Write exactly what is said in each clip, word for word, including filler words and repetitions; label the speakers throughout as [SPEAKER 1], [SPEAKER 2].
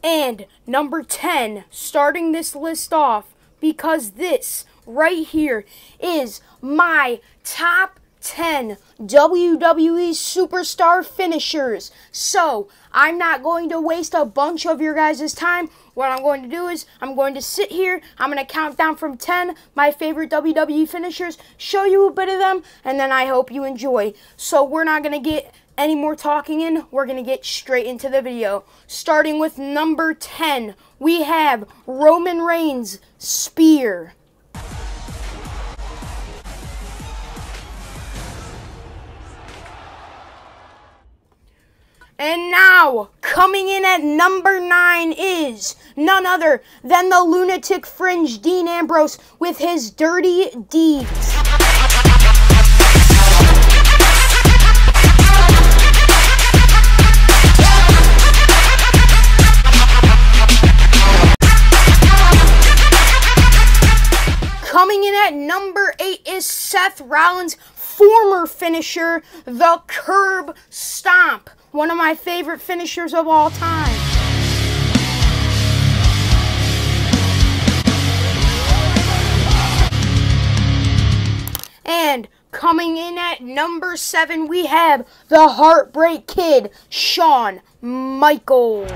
[SPEAKER 1] And number ten, starting this list off, because this right here is my top ten W W E Superstar finishers. So, I'm not going to waste a bunch of your guys' time. What I'm going to do is, I'm going to sit here, I'm going to count down from ten, my favorite W W E finishers, show you a bit of them, and then I hope you enjoy. So, we're not going to get any more talking in, we're going to get straight into the video. Starting with number ten, we have Roman Reigns' Spear. And now, coming in at number nine is none other than the lunatic fringe Dean Ambrose with his Dirty Deeds. Coming in at number eight is Seth Rollins' former finisher, the Curb Stomp. One of my favorite finishers of all time. And coming in at number seven, we have the Heartbreak Kid, Shawn Michaels.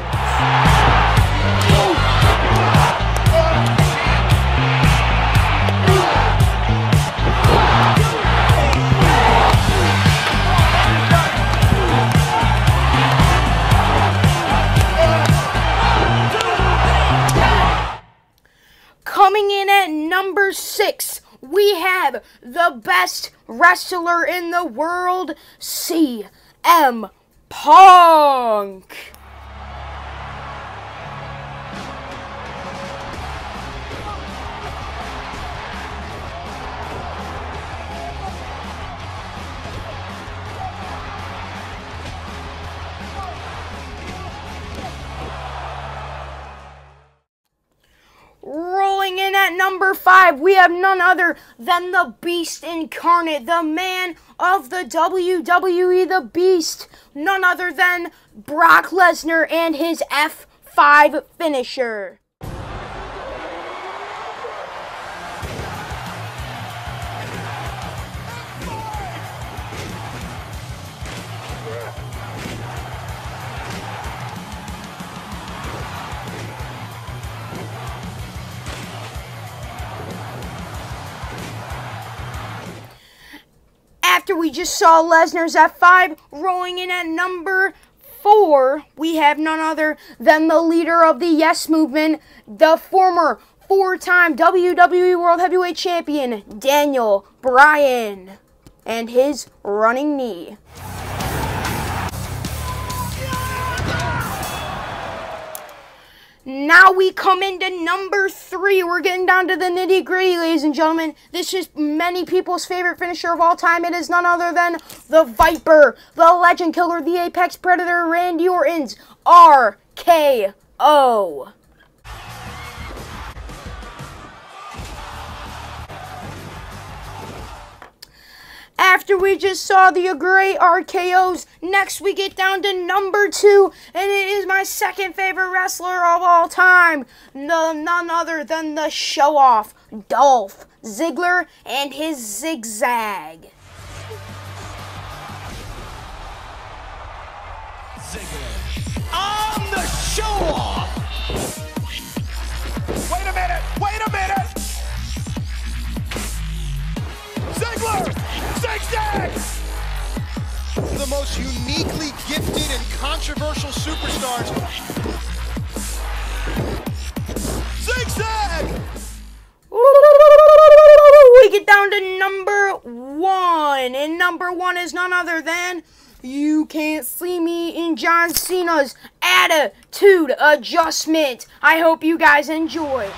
[SPEAKER 1] Coming in at number six, we have the best wrestler in the world, C M Punk. Rolling in at number five, we have none other than the Beast Incarnate, the man of the W W E, the Beast, none other than Brock Lesnar and his F five finisher. After we just saw Lesnar's F five, rolling in at number four, we have none other than the leader of the Yes Movement, the former four-time W W E World Heavyweight Champion, Daniel Bryan, and his running knee. Now we come into number three. We're getting down to the nitty-gritty, ladies and gentlemen. This is many people's favorite finisher of all time. It is none other than the Viper, the Legend Killer, the Apex Predator, Randy Orton's R K O. After we just saw the great R K Os, next we get down to number two, and it is my second favorite wrestler of all time, no, none other than the show-off, Dolph Ziggler and his zigzag.
[SPEAKER 2] Ziggler on the show-off! Wait a minute! Wait a minute! Ziggler! Zigzag! The most uniquely gifted and controversial superstars. Zigzag!
[SPEAKER 1] We get down to number one, and number one is none other than You Can't See Me in John Cena's Attitude Adjustment. I hope you guys enjoy.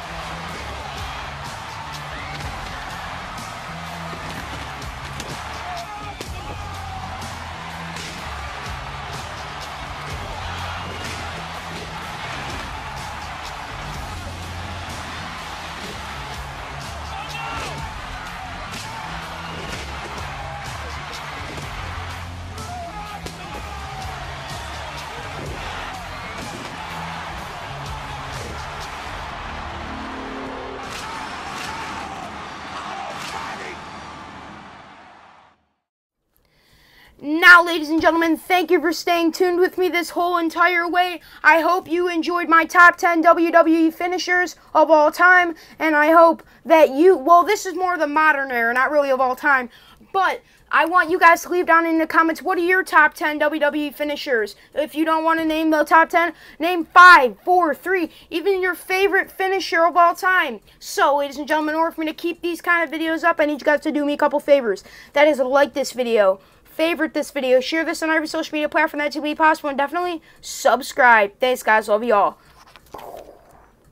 [SPEAKER 1] now, ladies and gentlemen, thank you for staying tuned with me this whole entire way. I hope you enjoyed my top ten W W E finishers of all time, and I hope that you, well, this is more the modern era, not really of all time, but I want you guys to leave down in the comments, what are your top ten W W E finishers? If you don't want to name the top ten, name five, four, three, even your favorite finisher of all time. So, ladies and gentlemen, in order for me to keep these kind of videos up, I need you guys to do me a couple favors. That is, like this video, favorite this video, share this on every social media platform that's going to be possible, and definitely subscribe. Thanks, guys. Love you all.